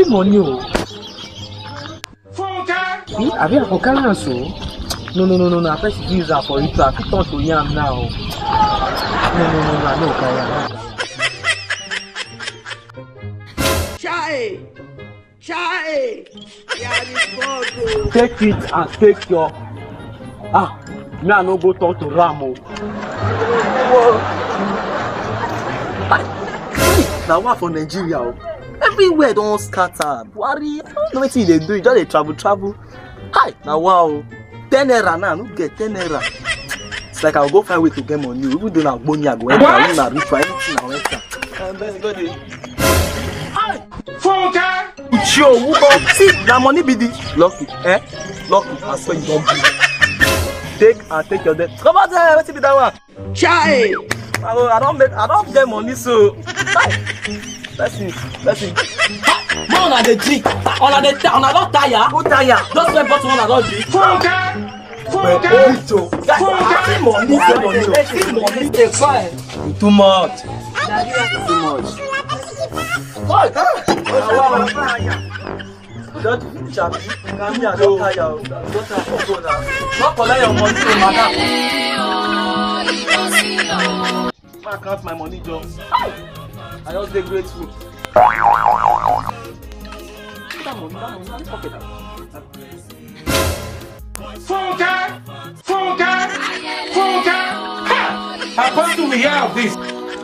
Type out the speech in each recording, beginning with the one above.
need money. Have you for carry so? No. I first use that for it. I fit on to yam now. No. I don't carry. Chai. Take it and take your. Me I no go talk to Ramo. Now what for Nigeria? Everywhere don't scatter. Worry, I don't know what they do. Just they travel. Hi, now wow. 10 naira now, no get 10 naira. It's like I'll go find way to get money. We do not money, I go enter. We not rich for anything. I'll enter. And then go there. Hi, see, the money be the lucky, Lucky. I swear you don't be. Take your debt. Come on there. What's it be that one? Chai. I don't get money so. Let's see. Man, on the drink. On a lot tire. Who tire? Just spend bottle on a lot drink. Money. Too much. Don't finish up. Come here, don't tire. Not collect your money, madam. I count my money, John. I just get grateful. That money, pocket that. How far do we have this?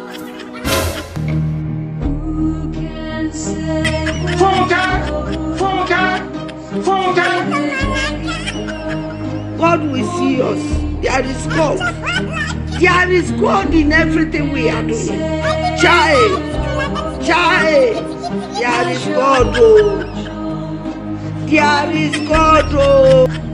God will see us. There is God. There is God in everything we are doing. Chai. There is God. There is God.